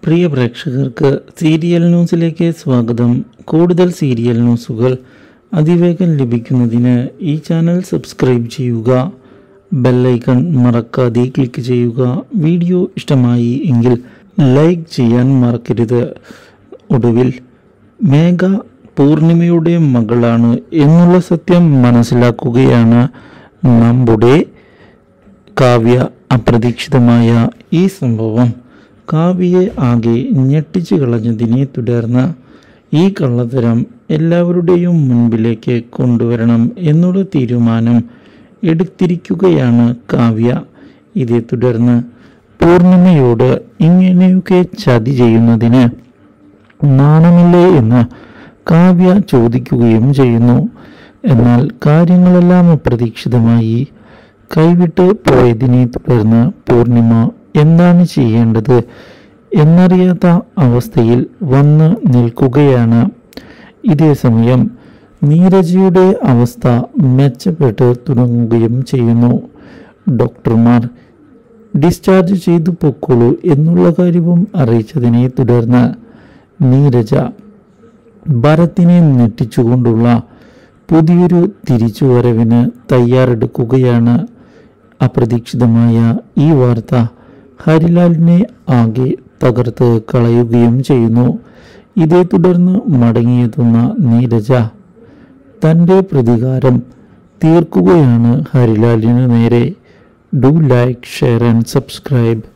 പ്രിയ പ്രേക്ഷകർക്ക് സീരിയൽ ന്യൂസിലേക്ക് സ്വാഗതം. കൂടുതൽ സീരിയൽ ന്യൂസുകൾ അതിവേഗം ലഭിക്കുന്നതിന് ഈ ചാനൽ സബ്സ്ക്രൈബ് ചെയ്യുക. ബെല്ലൈക്കൺ മറക്കാതെ ക്ലിക്ക് ചെയ്യുക. വീഡിയോ ഇഷ്ടമായി എങ്കിൽ ലൈക്ക് ചെയ്യാൻ മറക്കരുത്. ഒടുവിൽ മേഘ പൂർണിമയുടെ മകളാണ് എന്നുള്ള സത്യം മനസ്സിലാക്കുകയാണ് നമ്മുടെ കാവ്യ. അപ്രതീക്ഷിതമായ ഈ സംഭവം കാവ്യയെ ആകെ ഞെട്ടിച്ചു കളഞ്ഞതിനെ തുടർന്ന് ഈ കള്ളത്തരം എല്ലാവരുടെയും മുൻപിലേക്ക് കൊണ്ടുവരണം എന്നുള്ള തീരുമാനം എടുത്തിരിക്കുകയാണ് കാവ്യ. ഇതേ തുടർന്ന് പൂർണിമയോട് ഇങ്ങനെയൊക്കെ ചതി ചെയ്യുന്നതിന് നാണമില്ലേ എന്ന് കാവ്യ ചോദിക്കുകയും ചെയ്യുന്നു. എന്നാൽ കാര്യങ്ങളെല്ലാം അപ്രതീക്ഷിതമായി കൈവിട്ട് പോയതിനെ തുടർന്ന് പൂർണിമ എന്താണ് ചെയ്യേണ്ടത് എന്നറിയാത്ത അവസ്ഥയിൽ വന്ന് നിൽക്കുകയാണ്. ഇതേ സമയം നീരജയുടെ അവസ്ഥ മെച്ചപ്പെട്ട് തുടങ്ങുകയും ചെയ്യുന്നു. ഡോക്ടർമാർ ഡിസ്ചാർജ് ചെയ്തു പൊക്കോളൂ എന്നുള്ള കാര്യവും അറിയിച്ചതിനെ തുടർന്ന് നീരജ ഭരത്തിനെ ഞെട്ടിച്ചുകൊണ്ടുള്ള പുതിയൊരു തിരിച്ചുവരവിന് തയ്യാറെടുക്കുകയാണ്. അപ്രതീക്ഷിതമായ ഈ വാർത്ത ഹരിലാലിനെ ആകെ തകർത്ത് കളയുകയും ചെയ്യുന്നു. ഇതേ തുടർന്ന് മടങ്ങിയെത്തുന്ന നീരജ തൻ്റെ പ്രതികാരം തീർക്കുകയാണ് ഹരിലാലിന് നേരെ. Do like, share and subscribe.